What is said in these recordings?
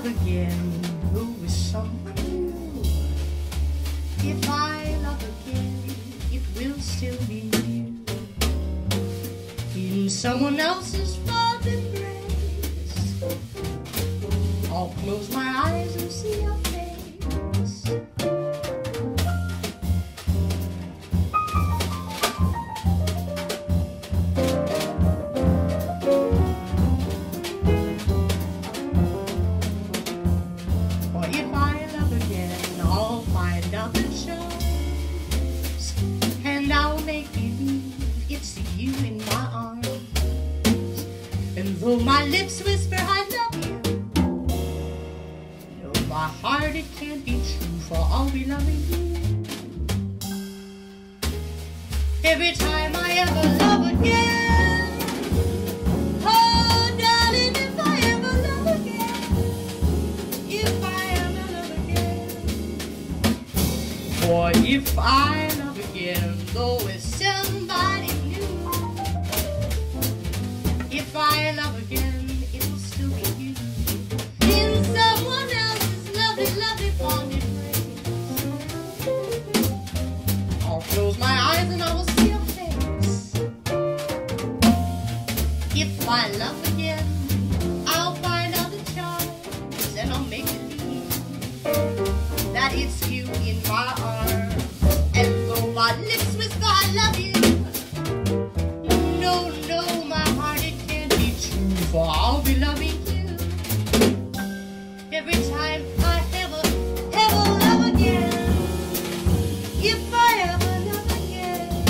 love again, who is something new. If I love again, it will still be you. In someone else's fond embrace, I'll close my eyes and see your face. For if I love again, I'll find out the shows, and I'll make believe it's you in my arms. And though my lips whisper I love you, no, my heart it can't be true, for I'll be loving you. Every time I ever love again, oh darling, if I ever love again, if I ever love again. For if I love again, though it's somebody new, if I love again, it will still be you. In someone else's lovely, lovely fond embrace, I'll close my eyes and I will see your face. If I love again, I'll find out the charms, and I'll make believe that it's you in my arms. And though my lips whisper I love you, no, no, my heart it can't be true, for I'll be loving you. Every time I ever, ever love again, if I ever love again.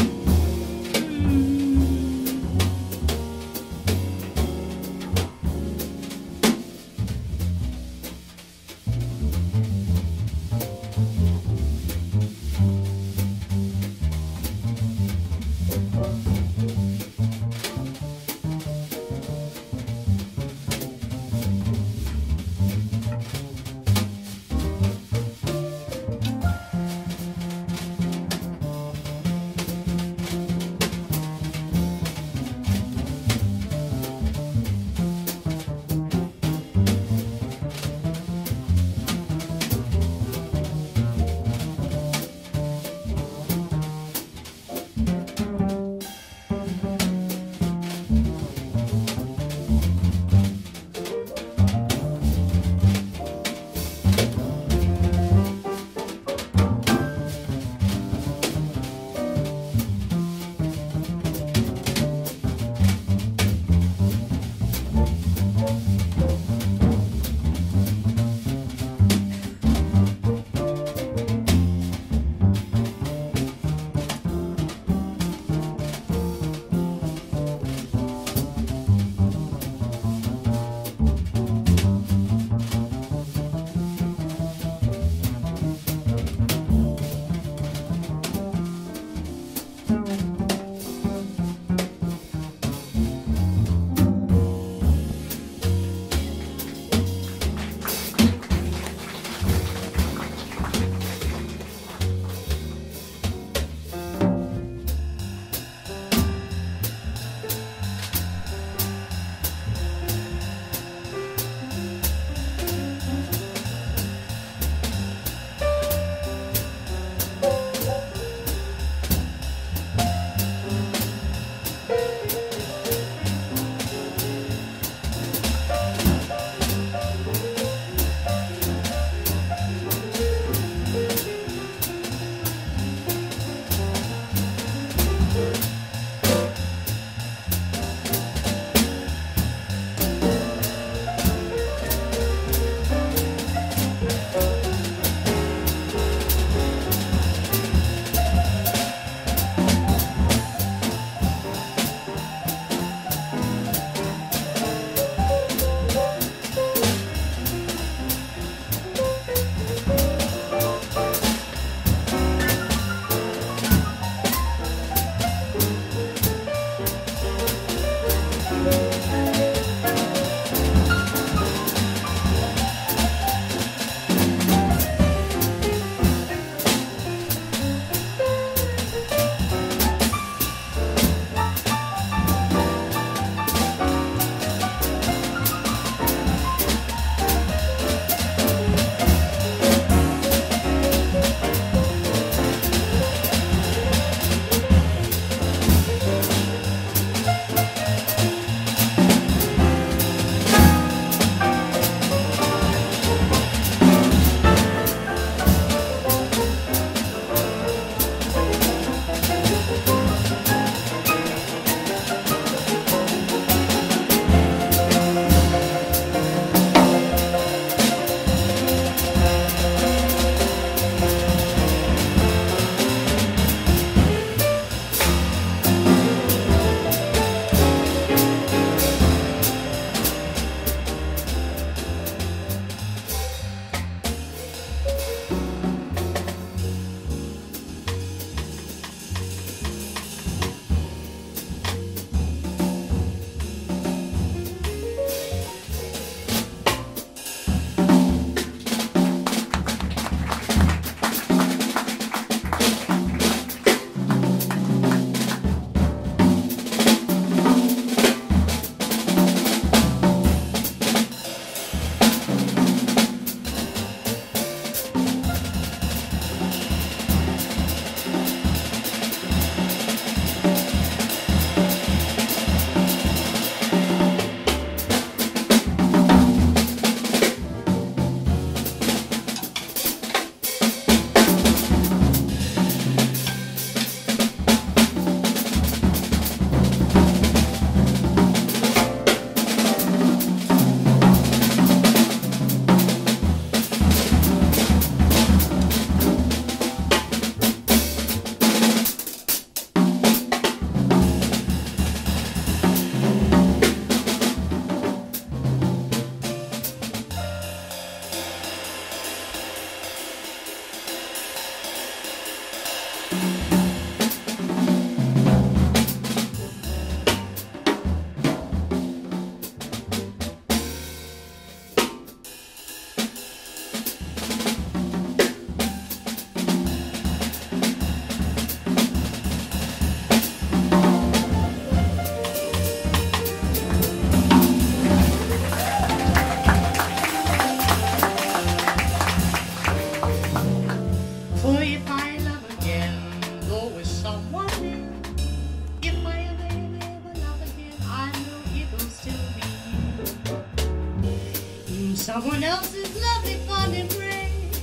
someone else's lovely fond embrace.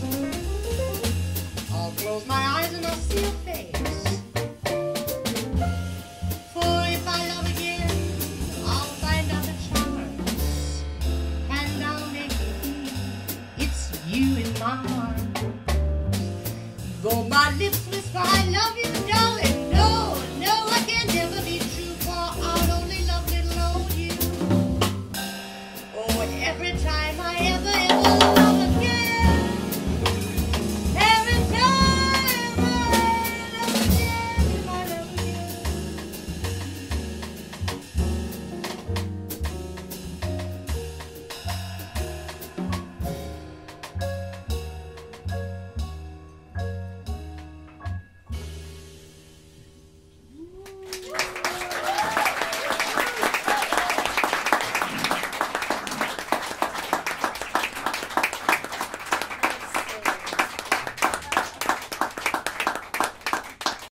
I'll close my eyes and I'll see your face. For if I love again, I'll find out the charms, and I'll make believe it's you in my arms. Though my lips whisper I love you,